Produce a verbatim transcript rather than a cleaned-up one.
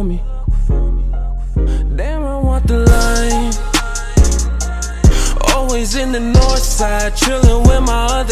for me. Damn, I want the line. Always in the north side, chillin' with my